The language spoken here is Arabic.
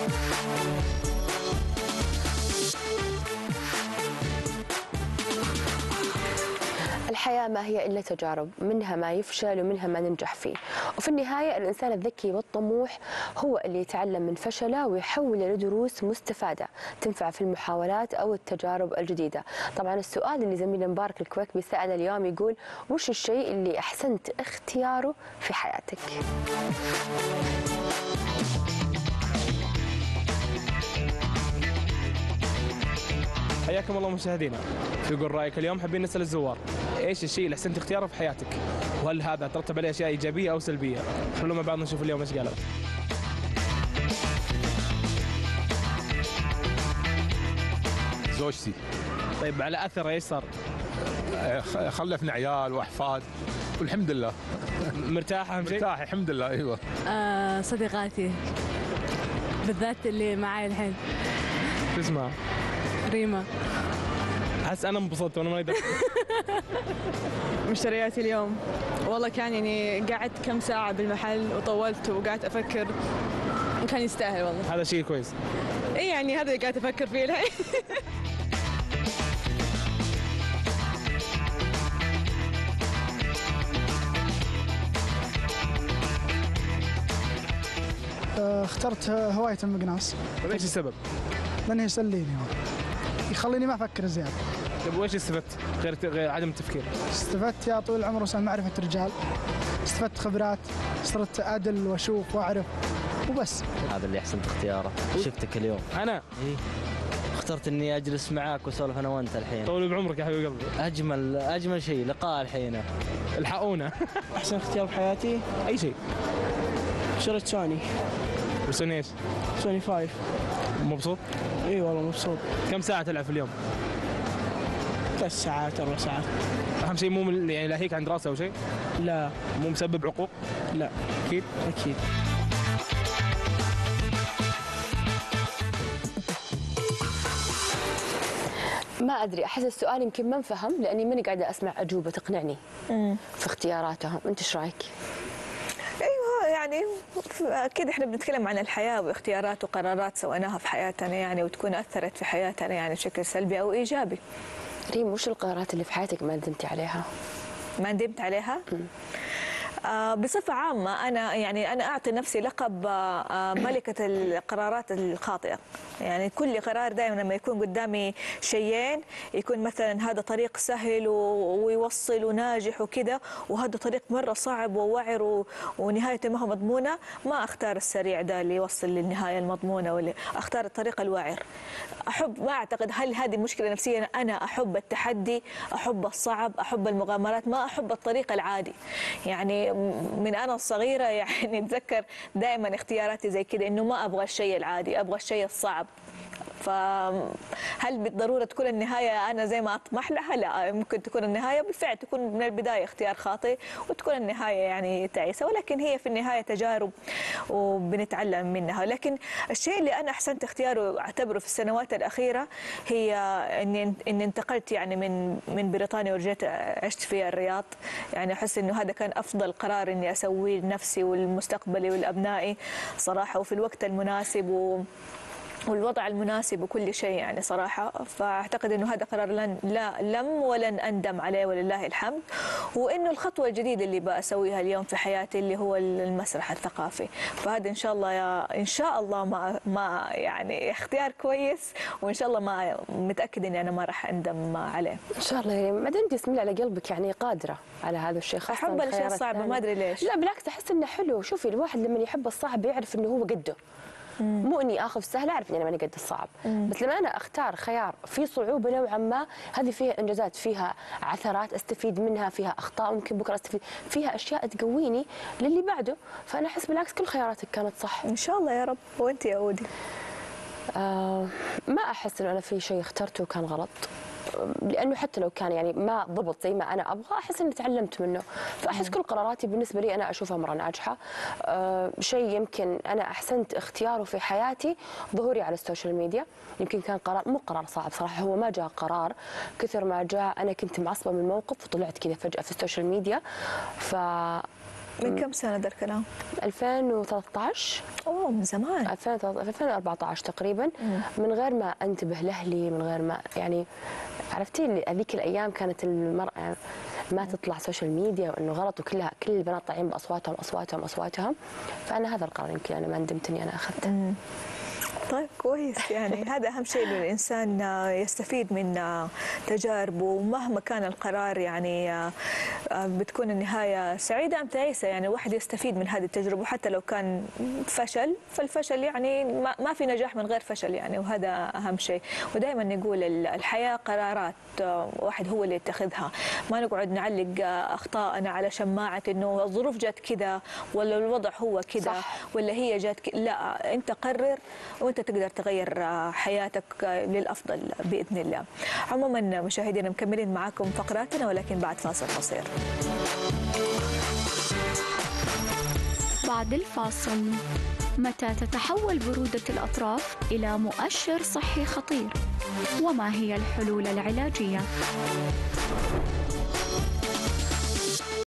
الحياة ما هي إلا تجارب، منها ما يفشل ومنها ما ننجح فيه، وفي النهاية الإنسان الذكي والطموح هو اللي يتعلم من فشله ويحوله لدروس مستفادة تنفع في المحاولات أو التجارب الجديدة. طبعا السؤال اللي زميلنا مبارك الكويكبي سأله اليوم يقول: وش الشيء اللي أحسنت اختياره في حياتك؟ حياكم الله مشاهدينا في قول رأيك. اليوم حابين نسأل الزوار: ايش الشيء اللي احسنت اختياره في حياتك؟ وهل هذا ترتب عليه اشياء ايجابيه او سلبيه؟ خلونا مع بعض نشوف اليوم ايش قالوا. زوجتي. طيب على اثر ايش صار؟ خلفنا عيال واحفاد والحمد لله. مرتاحه اهم شيء؟ مرتاح الحمد لله. ايوه. صديقاتي بالذات اللي معاي الحين. شو اسمها؟ ريما. احس انا انبسطت وانا ما اقدر. مشترياتي اليوم والله كان يعني قعدت كم ساعة بالمحل وطولت وقعدت افكر وكان يستاهل والله. هذا شيء كويس. اي يعني هذا اللي قاعد افكر فيه الحين. اخترت هواية المقناص. طيب ايش السبب؟ لأنه يسليني، يخليني ما أفكر زيادة. طيب وايش استفدت غير عدم التفكير؟ استفدت يا طول العمر وسام معرفة رجال، استفدت خبرات، صرت أدل وأشوف وأعرف وبس. هذا اللي أحسنت اختياره. شفتك اليوم. أنا؟ إيه. اخترت إني أجلس معاك وأسولف أنا وأنت الحين. طول بعمرك يا حبيب قلبي. أجمل شيء لقاء الحين. الحقونا. أحسن اختيار بحياتي أي شيء. شريت سوني. سوني ايش؟ سوني 5. مبسوط؟ اي والله مبسوط. كم ساعة تلعب في اليوم؟ 3 ساعات 4 ساعات. أهم شيء مو يعني لاهيك عن دراسة أو شيء؟ لا. مو مسبب عقوق؟ لا. أكيد؟ أكيد. ما أدري، أحس السؤال يمكن ما انفهم لأني ماني قاعدة أسمع أجوبة تقنعني في اختياراتهم. أنت إيش رأيك؟ ايوه يعني اكيد احنا بنتكلم عن الحياه واختيارات وقرارات سويناها في حياتنا يعني وتكون اثرت في حياتنا يعني بشكل سلبي او ايجابي. ريم، وش القرارات اللي في حياتك ما ندمتي عليها؟ ما ندمت عليها؟ بصفة عامة أنا أعطي نفسي لقب ملكة القرارات الخاطئة. يعني كل قرار دائما لما يكون قدامي شيئين، يكون مثلا هذا طريق سهل ويوصل وناجح وكذا، وهذا طريق مرة صعب ووعر ونهايته ما هو مضمونة، ما أختار السريع ده اللي يوصل للنهاية المضمونة، واللي أختار الطريق الوعر. ما أعتقد هل هذه مشكلة نفسية. أنا أحب التحدي، أحب الصعب، أحب المغامرات، ما أحب الطريق العادي. يعني من أنا صغيرة يعني أتذكر دائما اختياراتي زي كده، إنه ما أبغى الشيء العادي، أبغى الشيء الصعب. فهل بالضرورة تكون النهاية أنا زي ما أطمح لها؟ لا، ممكن تكون النهاية بالفعل تكون من البداية اختيار خاطئ وتكون النهاية يعني تعيسة، ولكن هي في النهاية تجارب وبنتعلم منها. لكن الشيء اللي أنا أحسنت اختياره أعتبره في السنوات الأخيرة هي إني انتقلت يعني من بريطانيا ورجعت عشت في الرياض. يعني أحس إنه هذا كان أفضل قرار إني أسويه لنفسي ولمستقبلي ولأبنائي صراحة، وفي الوقت المناسب والوضع المناسب وكل شيء يعني صراحة. فأعتقد أنه هذا قرار لم ولن أندم عليه ولله الحمد. وأنه الخطوة الجديدة اللي بأسويها اليوم في حياتي اللي هو المسرح الثقافي، فهذا إن شاء الله إن شاء الله ما يعني اختيار كويس، وإن شاء الله ما متأكد أني أنا ما راح أندم عليه إن شاء الله. يعني ما دام بسم الله على قلبك يعني قادرة على هذا الشيء، خاصة أحب الأشياء الصعبة ما أدري ليش. لا بالعكس، أحس إنه حلو. شوفي، الواحد لما يحب الصعب يعرف إنه هو قده. مو اني اخذ سهل، اعرف اني انا ماني قد الصعب، بس لما انا اختار خيار فيه صعوبه نوعا ما، هذه فيها انجازات، فيها عثرات استفيد منها، فيها اخطاء ممكن بكره استفيد فيها، اشياء تقويني للي بعده. فانا احس بالعكس كل خياراتك كانت صح. ان شاء الله يا رب. وانت يا اودي؟ ما احس انه انا في شيء اخترته كان غلط، لانه حتى لو كان يعني ما ضبط زي ما انا ابغى، احس اني تعلمت منه. فاحس كل قراراتي بالنسبه لي انا اشوفها مره ناجحه. شيء يمكن انا احسنت اختياره في حياتي ظهوري على السوشيال ميديا. يمكن كان مو قرار صعب صراحه، هو ما جاء قرار كثر ما جاء انا كنت معصبه من موقف وطلعت كذا فجاه في السوشيال ميديا. من كم سنة ذا الكلام؟ 2013. اوه من زمان. 2014 تقريبا. من غير ما انتبه لاهلي، من غير ما يعني عرفتي هذيك الايام كانت المرأة ما تطلع سوشيال ميديا وانه غلط، وكلها كل البنات طالعين باصواتهم. فانا هذا القرار يمكن انا ما ندمت اني انا اخذته. طيب كويس، يعني هذا أهم شيء إنه الإنسان يستفيد من تجاربه، ومهما كان القرار يعني بتكون النهاية سعيدة أم تعيسة، يعني الواحد يستفيد من هذه التجربة، وحتى لو كان فشل فالفشل يعني ما في نجاح من غير فشل يعني، وهذا أهم شيء. ودائما نقول الحياة قرارات واحد هو اللي يتخذها، ما نقعد نعلق أخطاءنا على شماعة إنه الظروف جات كذا ولا الوضع هو كذا ولا هي جات لا، أنت قرر وأنت تقدر تغير حياتك للأفضل بإذن الله. عموما مشاهدينا مكملين معاكم فقراتنا ولكن بعد فاصل قصير. بعد الفاصل، متى تتحول برودة الأطراف إلى مؤشر صحي خطير؟ وما هي الحلول العلاجية؟